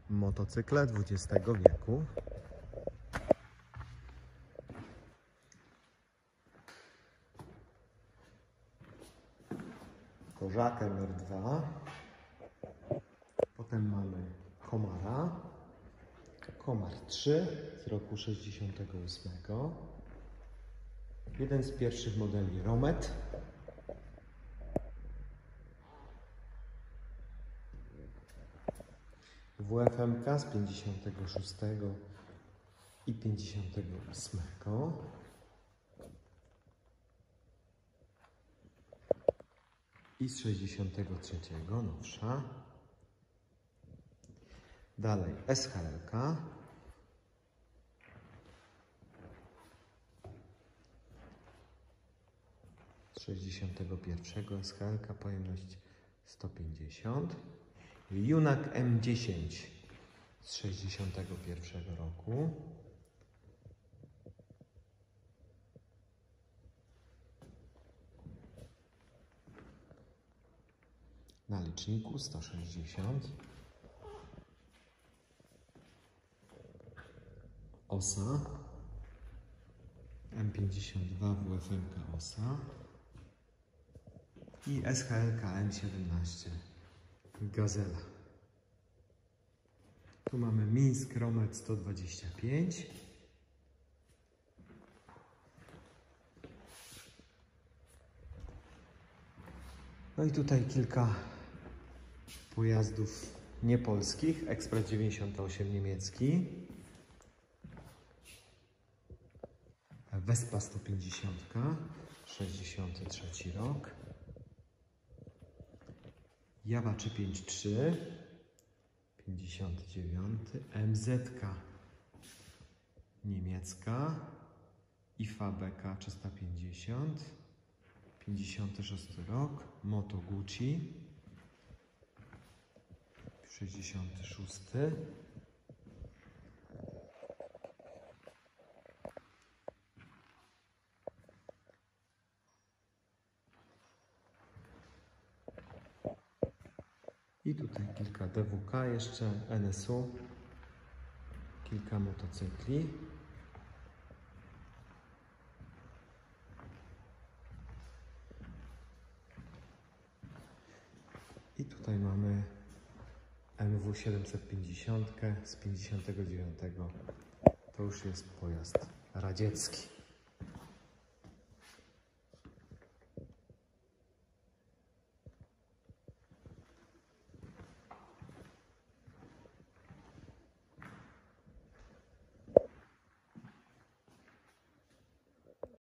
Motocykle XX wieku. Korzak MR2. Potem mamy Komara. Komar 3 z roku 68. Jeden z pierwszych modeli Romet. WFMK z 56 i 58. I z 63 nowsza. Dalej SHLK. Z 61 SHLK, pojemność 150. Junak M10 z 61 roku. Na liczniku 160. OSA M52 WFMK OSA i SHLK M17 Gazela. Tu mamy Mińsk Romet 125. No i tutaj kilka pojazdów niepolskich. Ekspres 98 niemiecki. Vespa 150, 63 rok. Jawa 353, 59. MZ niemiecka. IFA BK 350, 56 rok. Moto Gucci 66. I tutaj kilka DWK jeszcze, NSU, kilka motocykli. I tutaj mamy MW 750 z 59. To już jest pojazd radziecki.